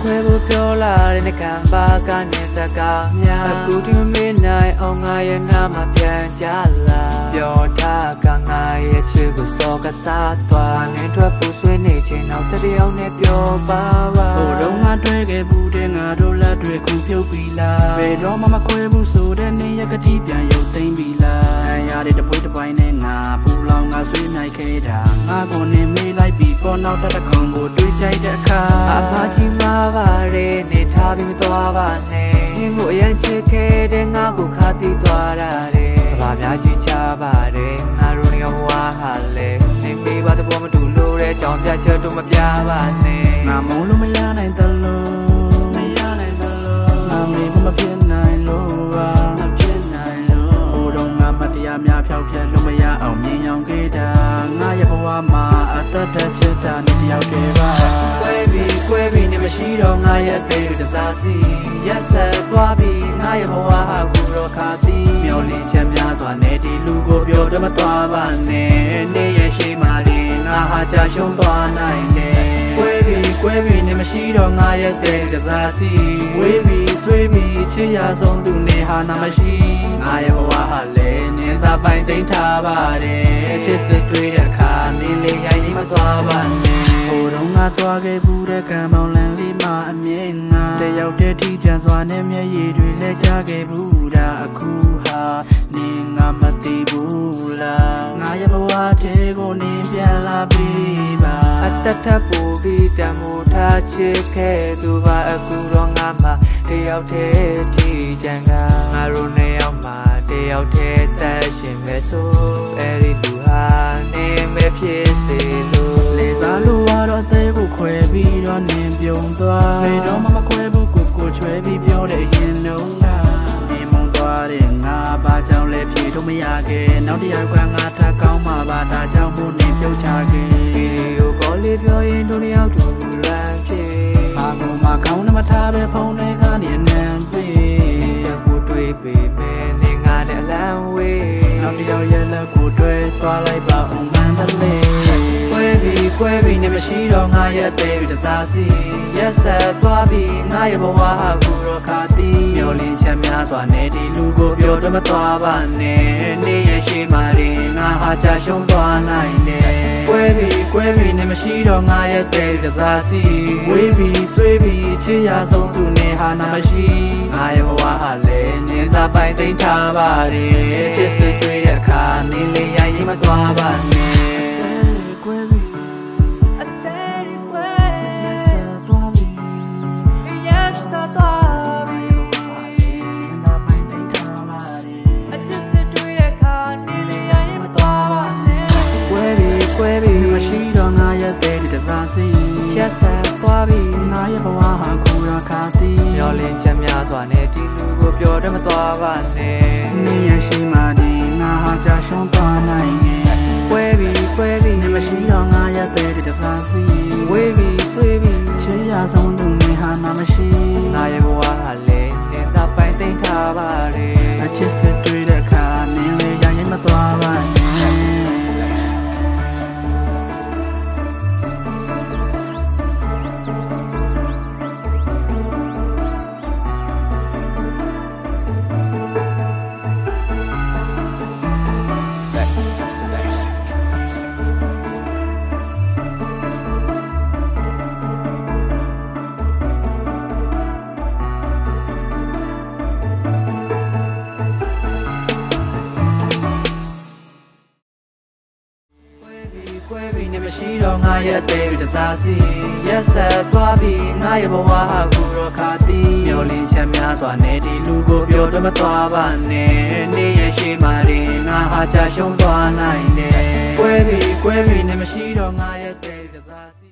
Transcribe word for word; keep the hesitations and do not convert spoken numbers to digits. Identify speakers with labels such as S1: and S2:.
S1: ခွဲဖို့ပြောလာတဲ့ကံပါကနေစကားများအခုဒီမေးနိုင်အောင်ငါရဲ့နာမပြန်ကြလာပြောထားကငါရဲ့ချစ်ကိုစောကစားသွားနေထွက်ဖို့ဆွေးနေချင်းတော့တယောက်နဲ့ပြောပါပါဟိုတော့ငါတွေ့ခဲ့ဘူးတဲ့ငါတို့လက်တွေခုပြုတ်ပြီလားဘယ်တော့မှမခွဲဘူးဆိုတဲ့နေရကတိပြန်ရုပ်သိမ်းပြီလားရတဲ့တပွေးတစ်ပိုင်းနဲ့ငါပူလောင်ငါဆွေးနိုင်ခဲ့တာငါကိုနေမေးလိုက်ပြီးပေါ်နောက်တစ်ကောင်ကိုတွေးကြိုက်တဲ့အခါအမကြီးမားပါရဲနေထားပြီးမသွားပါနဲ့ငင်းကိုအရင်ချစ်ခဲ့တဲ့ငါကိုခါတီးသွားတာတဲ့ဘာများကြီးချပါတယ်ငါတို့ရောဝါဟာလေနေမေးပါတဲ့ဘောမတူလို့တဲ့ကြောင်ပြချက်တို့မပြပါနဲ့ငါမုန်းလို့မရနိုင်တယ်လို့မရနိုင်တယ်လို့ငါမေးမဖြစ်နိုင်လို့ပါမဖြစ်နိုင်လို့ဟိုတော့ငါမတရားများဖြောက်ဖြက်လို့မရအောင်မြင်ရောင်ခဲ့တာငါရဲ့ဘဝမှာအသက်သက်ချစ်တာနေတယောက်တည်းပါကွဲပြီးကွဲပြီးနေမရှိတော့ငါရဲ့အသေးတစားစီရက်ဆက်သွားပြီးငါရဲ့ဘဝဟာကူတော့ခါစီမျောလင်းချက်များစွာနဲ့ဒီလူကိုပြောတမသွားပါနဲ့နေရဲ့ရှိမှရင်ငါဟာချရှုံးသွားနိုင်တယ်ကွဲပြီးကွဲပြီးနေမရှိတော့ငါရဲ့အသေးတစားစီဝေးပြီးဆွေးပြီးချစ်ရဆုံးသူနေဟာနာမရှိငါရဲ့ဘဝဟာလည်းနင်းသာပိုင်သိမ်းထားပါတယ်ချစ်စစ်တွေ့တဲ့အခါနင်းလေးရိုင်းနေမသွားပါနဲ့ဟိုတော့ငါသွားခဲ့ဘူးတဲ့ကံမောင်လန်လေးမှာအမြင်ငါတယောက်တည်းထိချမ်းစွာနဲ့မျက်ရည်တွေလဲချခဲ့ဘူးဒါအခုဟာနင်းငါမသိဘူးလားငါရဲ့ဘဝထဲကိုနင်းပြန်လာပြီးပါအတတ်ထပ်ပူပြီးတမိုးထားချစ်ခဲ့သူပါအခုတော့ငါမှတယောက်တည်းထိချမ်းကငါတို့နှစ်ယောက်မှာတယောက်တည်းသက်ရှင်ပဲဆိုအဲ့ဒီလူဟာနေမဖြစ်စေလို့လေစားလို့တော့အသေးကိုခွဲပြီးတော့နင်းပြုံသွားဘယ်တော့မှမခွဲဘူးကိုကိုချွဲပြီးပြောတဲ့ရင်လုံးကနေမုံသွားတဲ့ငါဘာကြောင့်လဲဖြေတော့မရခဲ့နောက်တစ်ယောက်ကငါထပ်ကောင်းမှပါဒါကြောင့်မို့နေပြုတ်ချခဲ့ဗီဒီယိုကောလေးပြောရင်တို့တစ်ယောက်တူရန်ဖြစ်ဘာမှမကောင်းမှမထားပဲဖုန်းထဲကနေနန်းပေးဆက်ဖို့တွေးပေမဲ့နေငါနဲ့လမ်းဝေးနောက်တစ်ယောက်ရဲ့လက်ကိုတွဲသွားလိုက်ပါအောင်မှန်တယ်လေကွဲပြီးကွဲပြီးနေမရှိတော့ငါရဲ့အသေးတစားစီရက်ဆက်သွားပြီးငါရဲ့ဘဝဟာကူတော့ခါတီးမျောလင်းချက်များစွာနဲ့ဒီလူကိုပြောတမသွားပါနဲ့နေရဲ့ရှိမှရင်ငါဟာချရှုံးသွားနိုင်တယ်ကွဲပြီးကွဲပြီးနေမရှိတော့ငါရဲ့အသေးတစားစီဝေးပြီးဆွေးပြီးချစ်ရဆုံးသူနေဟာနာမရှိငါရဲ့ဘဝဟာလည်းနင်းသာပိုင်သိမ်းထားပါတယ်ချစ်စစ်တွေ့တဲ့အခါနင်းလေးရိုင်းရင်မသွားပါနဲ့မရှိတော့ငါရဲ့တဲ့ဒီတစားစီရက်ဆက်သွားပြီးငါရဲ့ဘဝဟာကူရခါစီမျောလင်းချက်များစွာနဲ့ဒီလူကိုပြောတမသွားပါနဲ့နေရရှိမှဒီငါဟာချရှုံးသွားနိုင်ရဲ့ကွဲပြီးကွဲပြီးမရှိတော့ငါရဲ့တဲ့ဒီတစားစီဝေးပြီးဆွေးပြီးချစ်ရဆုံးသူနေဟာနာမရှိငါရဲ့ဘဝဟာလည်းနင်းသာပိုင်သိမ်းထားပါတယ်အချစ်စစ်တွေ့တဲ့အခါနင်းလေးရရင်မသွားပါနဲ့ကွဲပြီးနေမရှိတော့ငါရဲ့အသေးတစားစီရက်ဆက်သွားပြီးငါရဲ့ဘဝဟာကူတော့ခါတီးမျောလင်းချက်များစွာနဲ့ဒီလူကိုပြောတမသွားပါနဲ့နေရဲ့ရှိမှရင်ငါဟာချရှုံးသွားနိုင်တယ်ကွဲပြီးကွဲပြီးနေမရှိတော့ငါရဲ့အသေးတစားစီ